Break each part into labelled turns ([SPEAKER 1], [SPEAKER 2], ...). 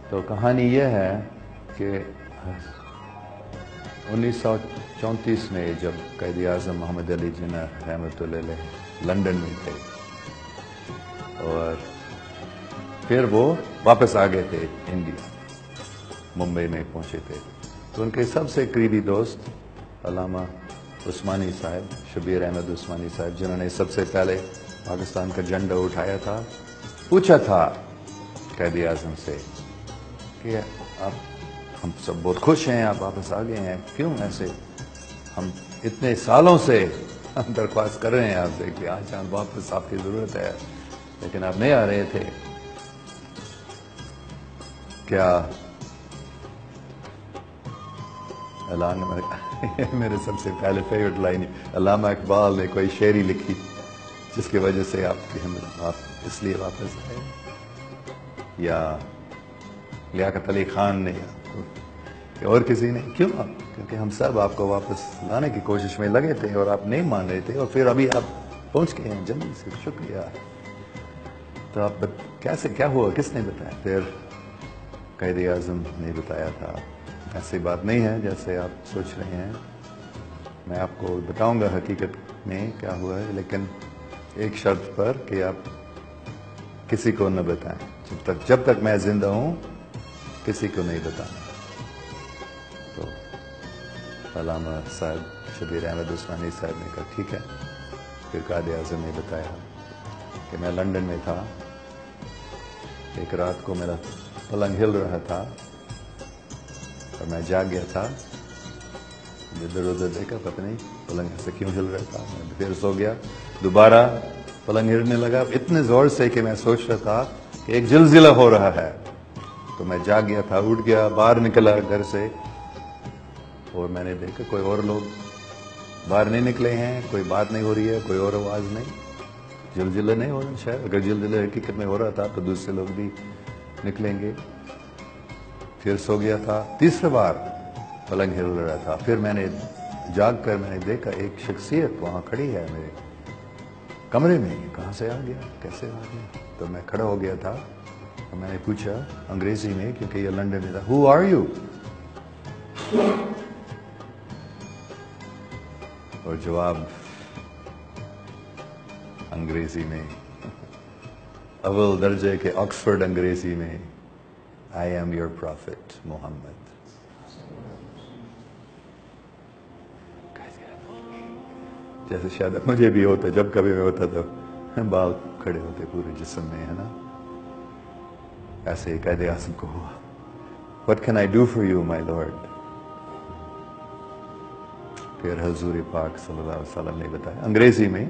[SPEAKER 1] تو کہانی یہ ہے کہ 1934 میں جب قائد اعظم محمد علی جناح رحمۃ اللہ علیہ لندن میں تھے اور پھر وہ واپس آ گئے تھے انڈیا، ممبئی میں پہنچے تھے، تو ان کے سب سے قریبی دوست علامہ عثمانی صاحب، شبیر احمد عثمانی صاحب، جنہوں نے سب سے پہلے پاکستان کا جھنڈا اٹھایا تھا، پوچھا تھا قائد اعظم سے کہ ہم سب بہت خوش ہیں، آپ واپس آ گئے ہیں، کیوں ایسے؟ ہم اتنے سالوں سے ہم درخواست کر رہے ہیں آپ سے کہ آج واپس آپ کی ضرورت ہے، لیکن آپ نہیں آ رہے تھے، کیا اعلان میرے سب سے پہلے فیوریٹ لائن علامہ اقبال نے کوئی شعری لکھی جس کی وجہ سے آپ اس لیے واپس آئے، یا لیاقت علی خان نے یا اور کسی نے؟ کیوں؟ کیونکہ ہم سب آپ کو واپس لانے کی کوشش میں لگے تھے اور آپ نہیں مان رہے تھے، اور پھر ابھی آپ پہنچ گئے ہیں جلدی سے، شکریہ۔ تو آپ کیسے، کیا ہوا، کس نے بتایا؟ پھر قائد اعظم نے بتایا تھا۔ ایسی بات نہیں ہے جیسے آپ سوچ رہے ہیں، میں آپ کو بتاؤں گا حقیقت میں کیا ہوا ہے، لیکن ایک شرط پر کہ آپ کسی کو نہ بتائیں، جب تک میں زندہ ہوں کسی کو نہیں بتانا۔ تو علامہ صاحب شبیر احمد عثمانی صاحب نے کہا ٹھیک ہے۔ پھر قائد اعظم نے بتایا کہ میں لندن میں تھا، ایک رات کو میرا پلنگ ہل رہا تھا اور میں جاگ گیا تھا، ادھر ادھر دیکھا، پتہ نہیں پلنگ ایسے کیوں ہل رہا تھا، میں پھر سو گیا، دوبارہ پلنگ ہلنے لگا اتنے زور سے کہ میں سوچ رہا تھا کہ ایک زلزلہ ہو رہا ہے، تو میں جاگ گیا تھا، اٹھ گیا، باہر نکلا گھر سے، اور میں نے دیکھا کوئی اور لوگ باہر نہیں نکلے ہیں، کوئی بات نہیں ہو رہی ہے، کوئی اور آواز نہیں، زلزلہ نہیں ہو رہا شاید، اگر زلزلہ حقیقت میں ہو رہا تھا تو دوسرے لوگ بھی نکلیں گے۔ پھر سو گیا تھا، تیسرے بار پلنگ ہل رہا تھا، پھر میں نے جاگ کر میں نے دیکھا ایک شخصیت وہاں کھڑی ہے میرے کمرے میں، کہاں سے آ گیا، کیسے آ گیا؟ تو میں کھڑا ہو گیا تھا، تو میں نے پوچھا انگریزی میں، کیونکہ یہ لندن میں تھا، ہو آر یو؟ اور جواب انگریزی میں، اول درجے کے آکسفورڈ انگریزی میں، I am your prophet Muhammad. جیسے شاید مجھے بھی ہوتا، جب کبھی میں ہوتا تو بال کھڑے ہوتے پورے جسم میں، ہے نا؟ ایسے ہی قائد اعظم کو ہوا، What can I do for you, my Lord؟ پھر حضور پاک صلی اللہ علیہ وسلم نے بتایا انگریزی میں،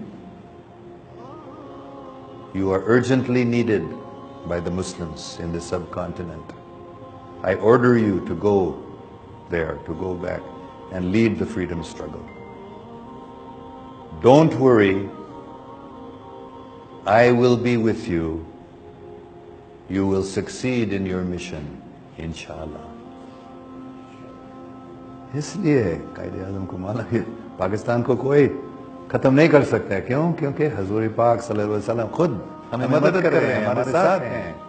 [SPEAKER 1] You are urgently needed by the Muslims in the subcontinent. I order you to go there, to go back and lead the freedom struggle. Don't worry, I will be with you. You will succeed in your mission, inshallah. اس لیے قائد اعظم کو مانا کہ پاکستان کو کوئی ختم نہیں کر سکتا ہے، کیوں؟ کیونکہ حضور پاک صلی اللہ علیہ وسلم خود ہمیں مدد کر رہے ہیں، ہمارے ساتھ ہیں۔